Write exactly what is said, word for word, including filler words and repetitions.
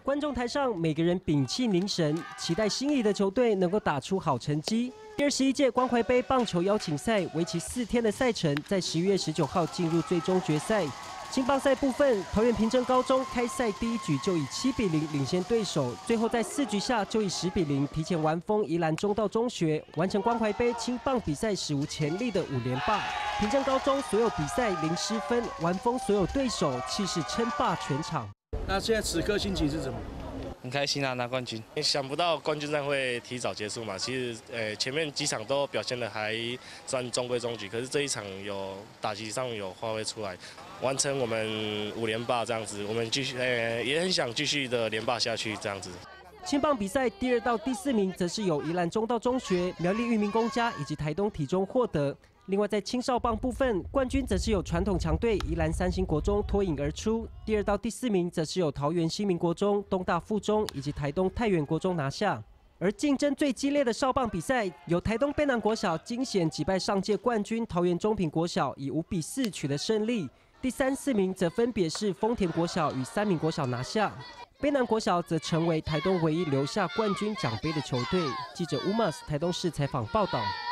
观众台上每个人屏气凝神，期待心仪的球队能够打出好成绩。第二十一届关怀杯棒球邀请赛为期四天的赛程，在十一月十九号进入最终决赛。青棒赛部分，桃园平镇高中开赛第一局就以七比零领先对手，最后在四局下就以十比零提前完封宜兰中道中学，完成关怀杯青棒比赛史无前例的五连霸。平镇高中所有比赛零失分，完封所有对手，气势称霸全场。 那现在此刻心情是什么？ 很开心啊，拿冠军！想不到冠军战会提早结束嘛。其实，呃，前面几场都表现的还算中规中矩，可是这一场有打击上有发挥出来，完成我们五连霸这样子。我们继续，呃，也很想继续的连霸下去这样子。 青棒比赛第二到第四名则是由宜兰中道中学、苗栗裕民公家以及台东体中获得。另外，在青少棒部分，冠军则是由传统强队宜兰三星国中脱颖而出。第二到第四名则是由桃园新民国中、东大附中以及台东太原国中拿下。而竞争最激烈的少棒比赛，由台东卑南国小惊险击败上届冠军桃园中平国小，以五比四取得胜利。第三、四名则分别是丰田国小与三民国小拿下。卑南国小则成为台东唯一留下冠军奖杯的球队。记者乌马斯台东市采访报道。